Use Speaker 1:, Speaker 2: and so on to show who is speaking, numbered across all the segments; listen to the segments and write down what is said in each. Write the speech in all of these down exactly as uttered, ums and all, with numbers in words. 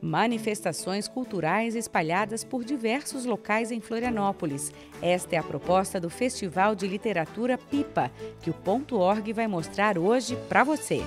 Speaker 1: Manifestações culturais espalhadas por diversos locais em Florianópolis. Esta é a proposta do Festival de Literatura Pipa, que o Ponto Org vai mostrar hoje para você.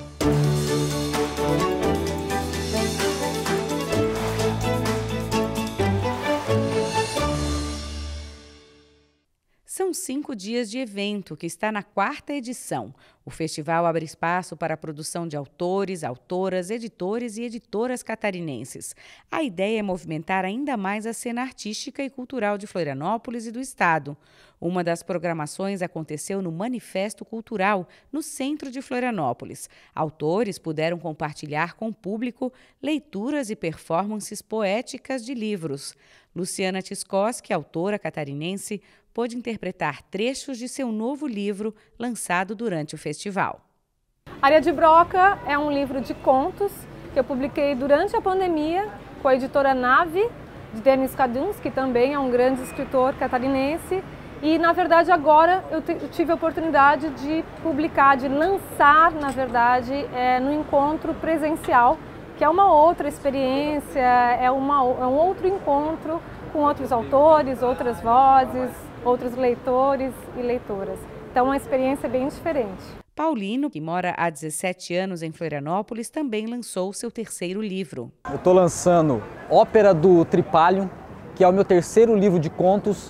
Speaker 1: São cinco dias de evento, que está na quarta edição. O festival abre espaço para a produção de autores, autoras, editores e editoras catarinenses. A ideia é movimentar ainda mais a cena artística e cultural de Florianópolis e do estado. Uma das programações aconteceu no Manifesto Cultural, no centro de Florianópolis. Autores puderam compartilhar com o público leituras e performances poéticas de livros. Luciana Tiskoski, autora catarinense, pôde interpretar trechos de seu novo livro, lançado durante o festival.
Speaker 2: Areia de Broca é um livro de contos que eu publiquei durante a pandemia com a editora Nave, de Denis Caduns, que também é um grande escritor catarinense. E, na verdade, agora eu, eu tive a oportunidade de publicar, de lançar, na verdade, é, no encontro presencial, que é uma outra experiência, é, uma, é um outro encontro com outros autores, outras vozes, outros leitores e leitoras. Então, é uma experiência bem diferente.
Speaker 1: Paulino, que mora há dezessete anos em Florianópolis, também lançou seu terceiro livro.
Speaker 3: Eu estou lançando Ópera do Tripalium, que é o meu terceiro livro de contos,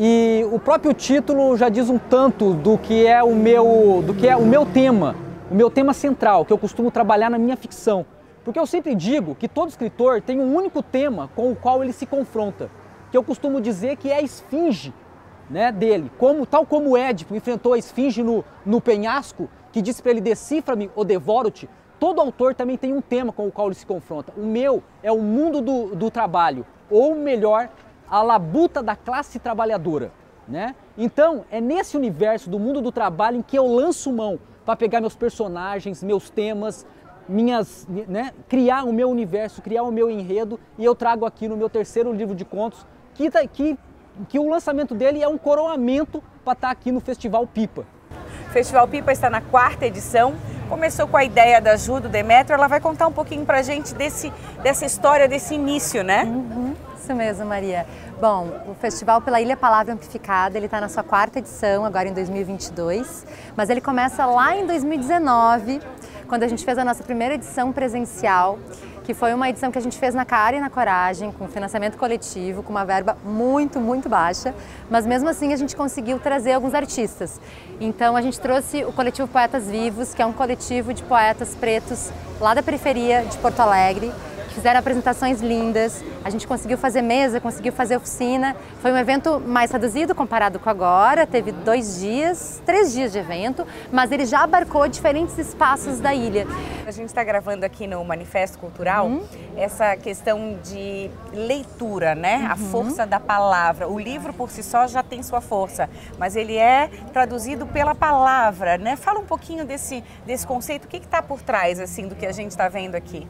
Speaker 3: e o próprio título já diz um tanto do que é o meu, do que é o meu tema, o meu tema central, que eu costumo trabalhar na minha ficção. Porque eu sempre digo que todo escritor tem um único tema com o qual ele se confronta, que eu costumo dizer que é a esfinge, né, dele, como, tal como Édipo enfrentou a esfinge no, no penhasco, que disse para ele: decifra-me ou devoro-te. Todo autor também tem um tema com o qual ele se confronta. O meu é o mundo do, do trabalho, ou melhor, a labuta da classe trabalhadora, né? Então, é nesse universo do mundo do trabalho em que eu lanço mão para pegar meus personagens, meus temas, minhas, né, criar o meu universo, criar o meu enredo, e eu trago aqui no meu terceiro livro de contos, que, que que o lançamento dele é um coroamento para estar aqui no Festival Pipa.
Speaker 4: O Festival Pipa está na quarta edição, começou com a ideia da Ju, do Demétrio. Ela vai contar um pouquinho para a gente desse, dessa história, desse início, né?
Speaker 5: Uhum, isso mesmo, Maria. Bom, o Festival pela Ilha Palavra Amplificada, ele está na sua quarta edição, agora em dois mil e vinte e dois, mas ele começa lá em dois mil e dezenove, quando a gente fez a nossa primeira edição presencial, que foi uma edição que a gente fez na cara e na coragem, com financiamento coletivo, com uma verba muito, muito baixa, mas mesmo assim a gente conseguiu trazer alguns artistas. Então a gente trouxe o coletivo Poetas Vivos, que é um coletivo de poetas pretos lá da periferia de Porto Alegre, que fizeram apresentações lindas, a gente conseguiu fazer mesa, conseguiu fazer oficina. Foi um evento mais reduzido comparado com agora, teve dois dias, três dias de evento, mas ele já abarcou diferentes espaços da ilha.
Speaker 4: A gente está gravando aqui no Manifesto Cultural uhum. essa questão de leitura, né? Uhum. A força da palavra. O livro por si só já tem sua força, mas ele é traduzido pela palavra, né? Fala um pouquinho desse, desse conceito, o que está por trás assim, do que a gente está vendo aqui?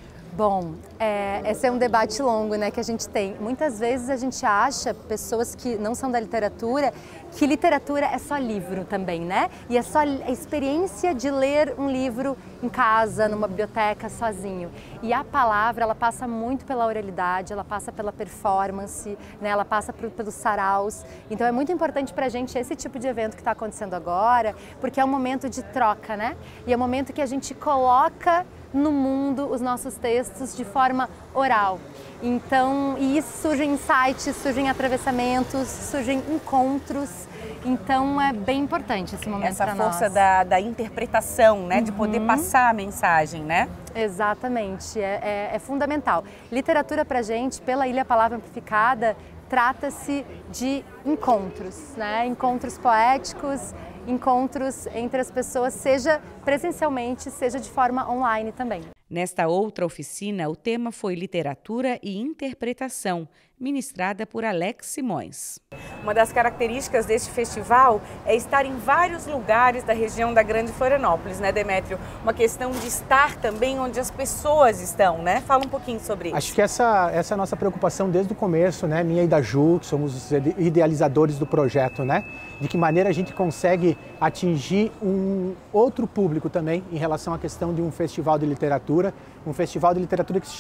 Speaker 5: Bom, é, esse é um debate longo, né, que a gente tem. Muitas vezes a gente acha, pessoas que não são da literatura, que literatura é só livro também, né? E é só a experiência de ler um livro em casa, numa biblioteca, sozinho. E a palavra, ela passa muito pela oralidade, ela passa pela performance, né? Ela passa por, pelos saraus. Então é muito importante pra gente esse tipo de evento que está acontecendo agora, porque é um momento de troca, né? E é um momento que a gente coloca no mundo os nossos textos de forma oral. Então, e isso surgem insights, surgem atravessamentos, surgem encontros. Então é bem importante esse momento para nós.
Speaker 4: Essa força da, da interpretação, né? Uhum. De poder passar a mensagem, né?
Speaker 5: Exatamente, é, é, é fundamental. Literatura pra gente, pela Ilha Palavra Amplificada, trata-se de encontros, né? Encontros poéticos, encontros entre as pessoas, seja presencialmente, seja de forma online também.
Speaker 1: Nesta outra oficina, o tema foi Literatura e Interpretação, ministrada por Alex Simões.
Speaker 4: Uma das características deste festival é estar em vários lugares da região da Grande Florianópolis, né, Demétrio? Uma questão de estar também onde as pessoas estão, né? Fala um pouquinho sobre isso.
Speaker 6: Acho que essa, essa é a nossa preocupação desde o começo, né? Minha e da Ju, que somos os idealizadores do projeto, né? De que maneira a gente consegue atingir um outro público também em relação à questão de um festival de literatura, um festival de literatura que se chama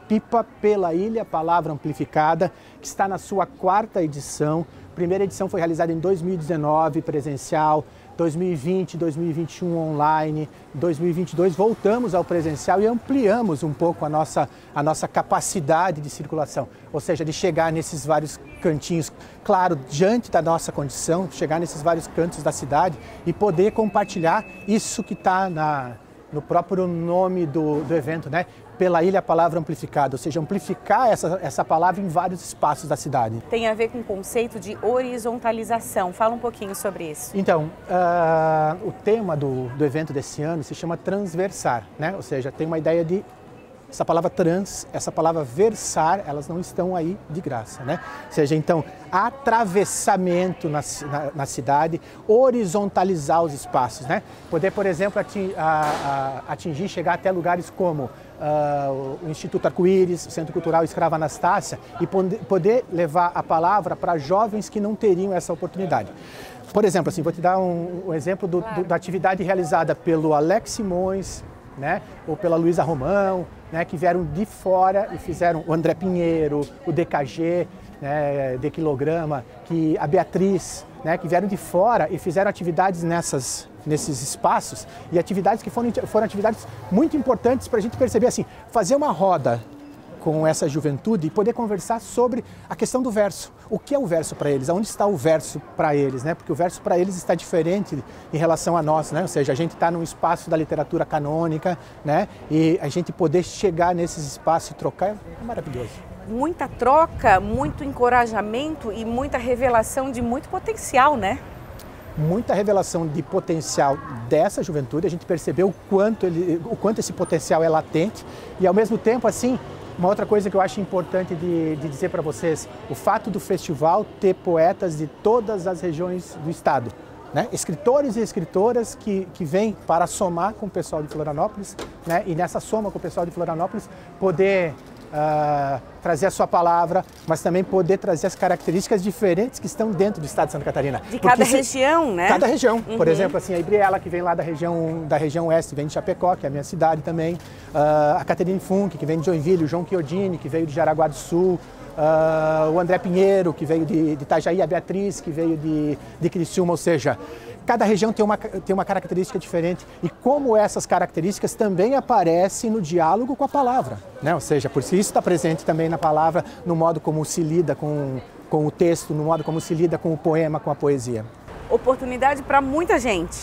Speaker 6: Pipa pela Ilha, Palavra Amplificada, que está na sua quarta edição. A primeira edição foi realizada em dois mil e dezenove, presencial, dois mil e vinte, dois mil e vinte e um online, dois mil e vinte e dois voltamos ao presencial e ampliamos um pouco a nossa, a nossa capacidade de circulação, ou seja, de chegar nesses vários cantinhos, claro, diante da nossa condição, chegar nesses vários cantos da cidade e poder compartilhar isso que está no próprio nome do, do evento, né? Pela Ilha, Palavra Amplificada, ou seja, amplificar essa, essa palavra em vários espaços da cidade.
Speaker 4: Tem a ver com o conceito de horizontalização. Fala um pouquinho sobre isso.
Speaker 6: Então, uh, o tema do, do evento desse ano se chama transversar, né? Ou seja, tem uma ideia de essa palavra trans, essa palavra versar, elas não estão aí de graça, né? Ou seja, então, atravessamento na, na, na cidade, horizontalizar os espaços, né? Poder, por exemplo, atingir, atingir chegar até lugares como Uh, o Instituto Arco-Íris, o Centro Cultural Escrava Anastácia, e poder levar a palavra para jovens que não teriam essa oportunidade. Por exemplo, assim, vou te dar um, um exemplo do, do, da atividade realizada pelo Alex Simões, né, ou pela Luísa Romão, né, que vieram de fora e fizeram o André Pinheiro, o D K G, né, de Quilograma, que a Beatriz, né, que vieram de fora e fizeram atividades nessas, nesses espaços, e atividades que foram, foram atividades muito importantes para a gente perceber, assim, fazer uma roda com essa juventude e poder conversar sobre a questão do verso. O que é o verso para eles? Aonde está o verso para eles, né? Porque o verso para eles está diferente em relação a nós, né? Ou seja, a gente está num espaço da literatura canônica, né? E a gente poder chegar nesses espaços e trocar é maravilhoso.
Speaker 4: Muita troca, muito encorajamento e muita revelação de muito potencial, né?
Speaker 6: Muita revelação de potencial dessa juventude, a gente percebeu o quanto, ele, o quanto esse potencial é latente e, ao mesmo tempo, assim, uma outra coisa que eu acho importante de, de dizer para vocês, o fato do festival ter poetas de todas as regiões do estado, né? Escritores e escritoras que, que vêm para somar com o pessoal de Florianópolis, né? E nessa soma com o pessoal de Florianópolis poder Uh, trazer a sua palavra, mas também poder trazer as características diferentes que estão dentro do estado de Santa Catarina.
Speaker 4: De cada se, região, né?
Speaker 6: Cada região. Uhum. Por exemplo, assim, a Ibriela, que vem lá da região, da região oeste, vem de Chapecó, que é a minha cidade também. Uh, a Caterine Funk, que vem de Joinville. O João Chiodini, que veio de Jaraguá do Sul. Uh, o André Pinheiro, que veio de, de Itajaí. A Beatriz, que veio de, de Criciúma. Ou seja, cada região tem uma, tem uma característica diferente e como essas características também aparecem no diálogo com a palavra, né? Ou seja, por isso isso está presente também na palavra, no modo como se lida com, com o texto, no modo como se lida com o poema, com a poesia.
Speaker 4: Oportunidade para muita gente.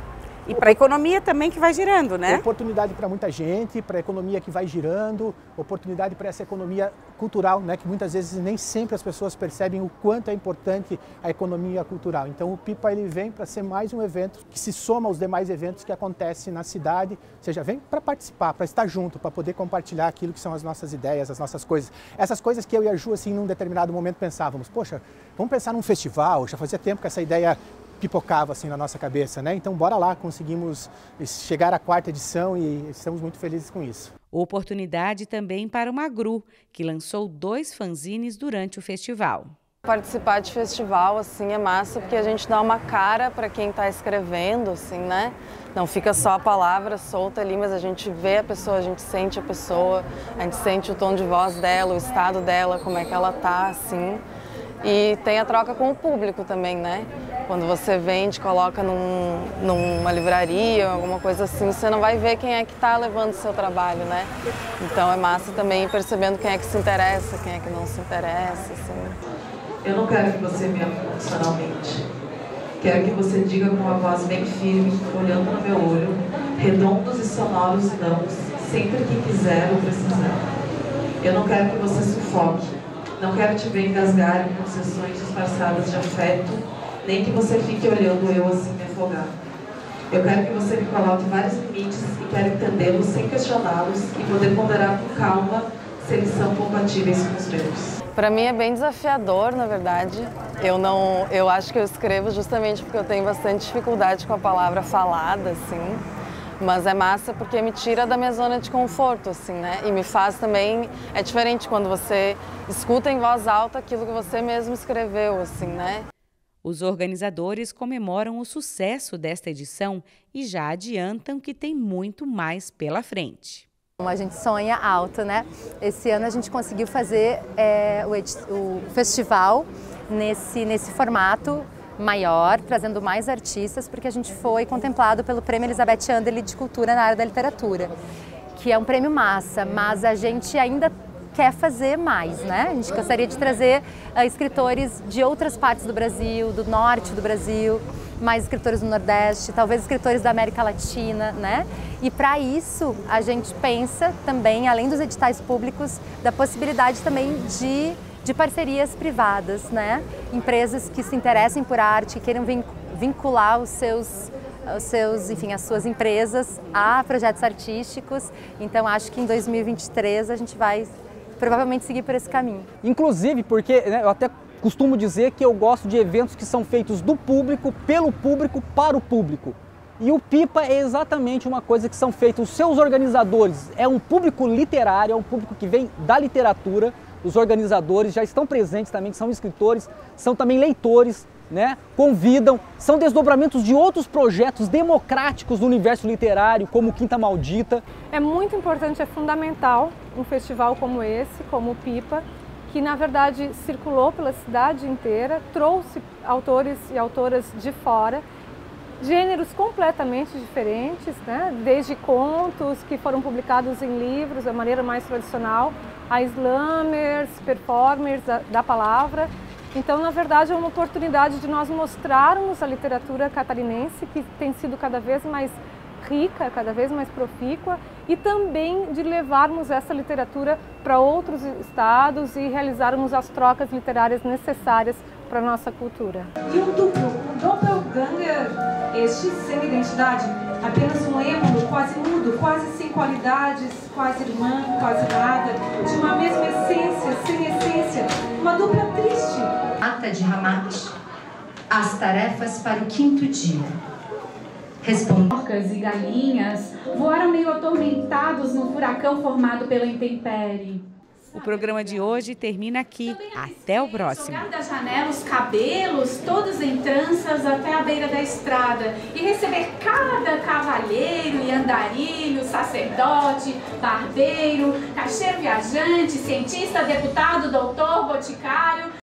Speaker 4: E para a economia também que vai girando, né?
Speaker 6: Oportunidade para muita gente, para a economia que vai girando, oportunidade para essa economia cultural, né? Que muitas vezes nem sempre as pessoas percebem o quanto é importante a economia cultural. Então o Pipa ele vem para ser mais um evento que se soma aos demais eventos que acontecem na cidade, ou seja, vem para participar, para estar junto, para poder compartilhar aquilo que são as nossas ideias, as nossas coisas. Essas coisas que eu e a Ju, assim, num determinado momento pensávamos, poxa, vamos pensar num festival, já fazia tempo que essa ideia pipocava assim na nossa cabeça, né? Então bora lá, conseguimos chegar à quarta edição e estamos muito felizes com isso.
Speaker 1: Oportunidade também para o Magru, que lançou dois fanzines durante o festival.
Speaker 7: Participar de festival assim é massa porque a gente dá uma cara para quem está escrevendo, assim, né? Não fica só a palavra solta ali, mas a gente vê a pessoa, a gente sente a pessoa, a gente sente o tom de voz dela, o estado dela, como é que ela tá, assim. E tem a troca com o público também, né? Quando você vende, coloca num, numa livraria, alguma coisa assim, você não vai ver quem é que está levando o seu trabalho, né? Então é massa também ir percebendo quem é que se interessa, quem é que não se interessa, assim.
Speaker 8: Eu não quero que você me ame emocionalmente. Quero que você diga com uma voz bem firme, olhando no meu olho, redondos e sonoros não, sempre que quiser ou precisar. Eu não quero que você sufoque. Não quero te ver engasgar em concessões disfarçadas de afeto, nem que você fique olhando eu assim me afogar. Eu quero que você me coloque vários limites e quero entendê-los sem questioná-los e poder ponderar com calma se eles são compatíveis com os meus.
Speaker 7: Para mim é bem desafiador, na verdade. Eu não, eu acho que eu escrevo justamente porque eu tenho bastante dificuldade com a palavra falada, assim. Mas é massa porque me tira da minha zona de conforto, assim, né? E me faz também... É diferente quando você escuta em voz alta aquilo que você mesmo escreveu, assim, né?
Speaker 1: Os organizadores comemoram o sucesso desta edição e já adiantam que tem muito mais pela frente.
Speaker 5: A gente sonha alto, né? Esse ano a gente conseguiu fazer é, o, o festival nesse, nesse formato maior, trazendo mais artistas, porque a gente foi contemplado pelo Prêmio Elizabeth Anderle de Cultura na área da literatura, que é um prêmio massa, mas a gente ainda quer fazer mais, né? A gente gostaria de trazer uh, escritores de outras partes do Brasil, do norte do Brasil, mais escritores do Nordeste, talvez escritores da América Latina, né? E para isso a gente pensa também, além dos editais públicos, da possibilidade também de, de parcerias privadas, né? Empresas que se interessem por arte, que queiram vincular os seus, os seus, enfim, as suas empresas a projetos artísticos. Então acho que em dois mil e vinte e três a gente vai provavelmente seguir por esse caminho.
Speaker 3: Inclusive porque, né, eu até costumo dizer que eu gosto de eventos que são feitos do público, pelo público, para o público. E o Pipa é exatamente uma coisa que são feitos os seus organizadores. É um público literário, é um público que vem da literatura. Os organizadores já estão presentes também, que são escritores, são também leitores, né? Convidam, são desdobramentos de outros projetos democráticos do universo literário, como Quinta Maldita.
Speaker 2: É muito importante, é fundamental um festival como esse, como o Pipa, que na verdade circulou pela cidade inteira, trouxe autores e autoras de fora, gêneros completamente diferentes, né? Desde contos que foram publicados em livros da maneira mais tradicional, a slamers, performers da, da palavra. Então, na verdade, é uma oportunidade de nós mostrarmos a literatura catarinense, que tem sido cada vez mais rica, cada vez mais profícua, e também de levarmos essa literatura para outros estados e realizarmos as trocas literárias necessárias para a nossa cultura.
Speaker 9: E um duplo, um doppelganger, este sem identidade, apenas um êmulo quase mudo, quase sem qualidades, quase irmã, quase nada, de uma mesma essência, sem essência, uma dupla triste.
Speaker 10: Ata de Ramat, as tarefas para o quinto dia.
Speaker 11: Porcas e galinhas voaram meio atormentados no furacão formado pela intempérie.
Speaker 1: O programa de hoje termina aqui. Até o próximo.
Speaker 11: Jogar da janela os cabelos, todos em tranças até a beira da estrada e receber cada cavalheiro e andarilho, sacerdote, barbeiro, caixeiro viajante, cientista, deputado, doutor, boticário.